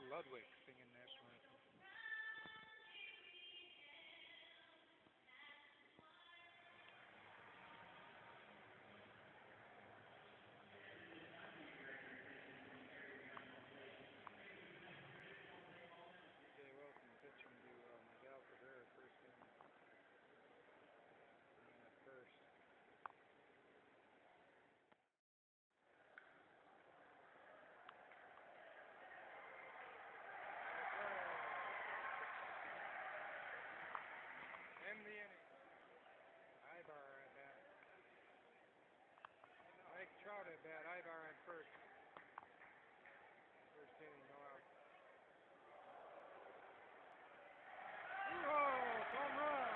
Ludwig singing national anthem. TJ Wilson pitching to Miguel Cabrera, first inning. And at first. End the inning. Ibar at bat. Mike Trout at bat. Ibar at first. First inning, no out. Oh, homerun!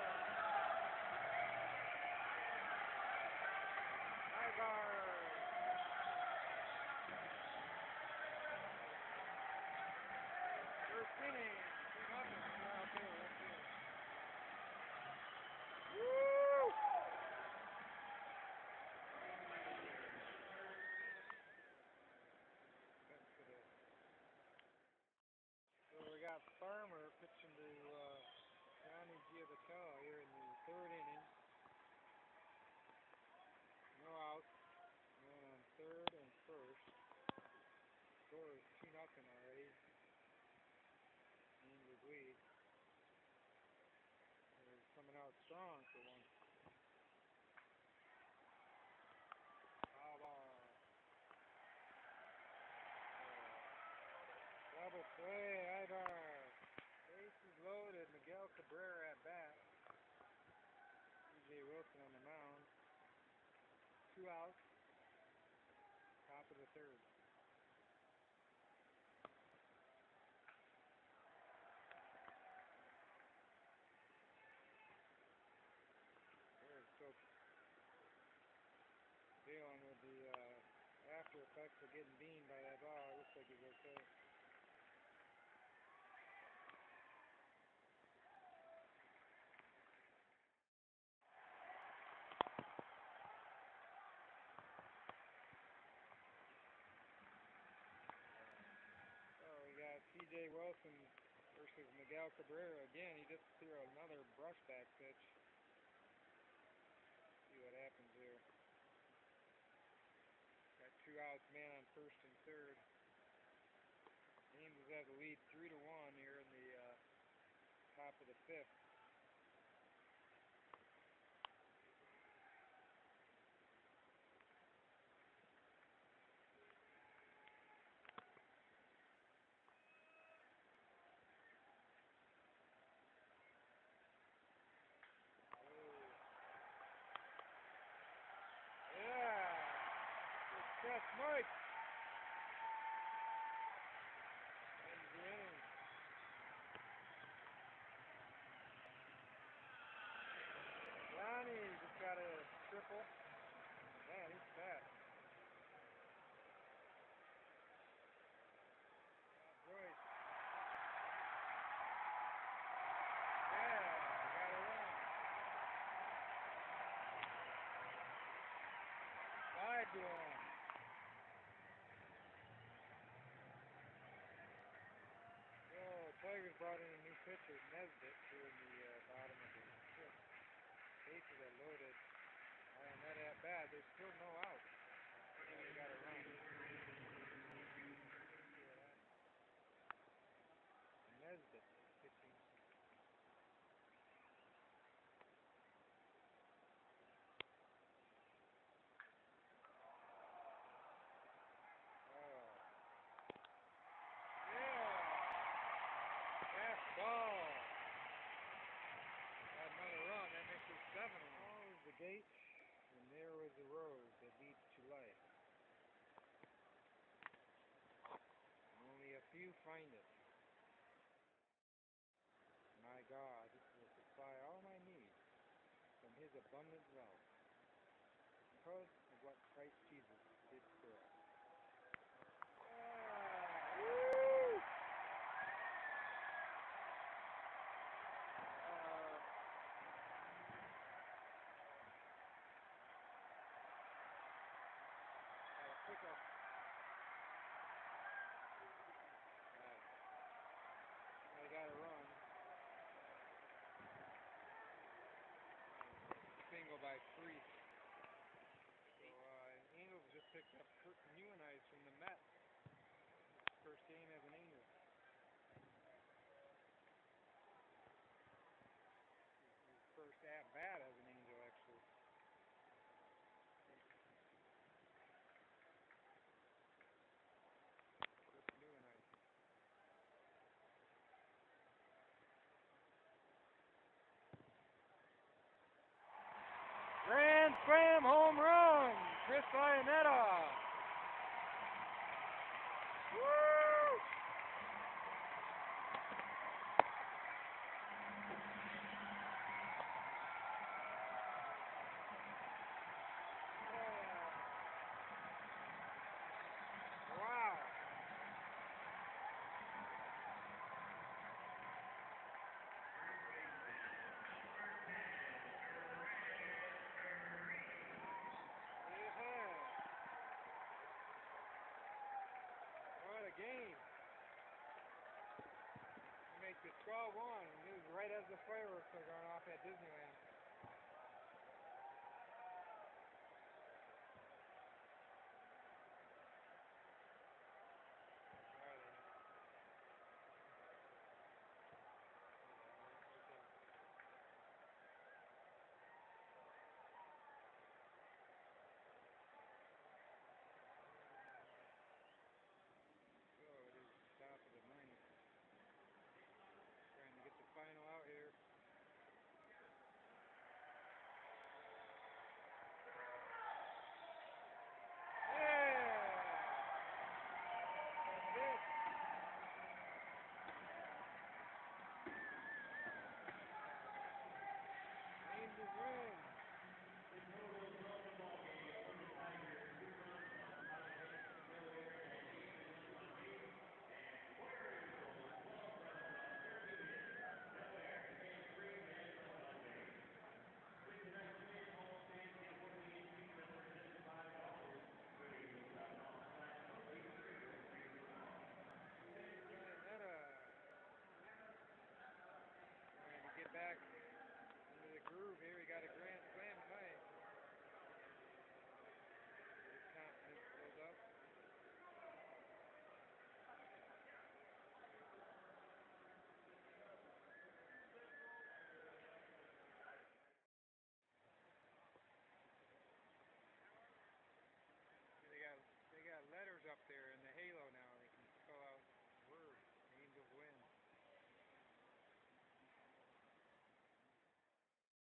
Ibar. First inning. 2-0. We're out there. Let's see. Woo! So we got Farmer pitching to Johnny Giavatello here in the third inning. No outs. Man on third and first. Score is 2-0 already. Angels lead. They're coming out strong for once. Foul ball. Double play, Ibar. Bases loaded. Miguel Cabrera at bat. TJ Wilson on the mound. 2 outs. Top of the third. There's still dealing with the after effects of getting beamed by that ball. It looks like he's okay. So we got TJ Wilson versus Miguel Cabrera again. He just threw another brushback pitch. See what happens here. Got 2 outs, man on first and third. Angels have the lead 3-1 here in the top of the fifth. Yeah! Good catch, Mike! Ends the inning. Johnny just got a triple. Man, he's fast. Joyce. Yeah, got a run. 5-1. So, Tigers brought in a new pitcher, Nesbitt, here in the bottom of the fifth. Bases are loaded. And that at bat, there's still no out. They got a run. Nesbitt pitching. Oh. Yeah! Ball. Got another run. That makes it 7. All is the gate, and there is the road that leads to life. And only a few find it. My God will supply all my needs from His abundant wealth, because of what Christ Jesus did for us. Woo! Pick up. The 12-1. It was right as the fireworks were going off at Disneyland.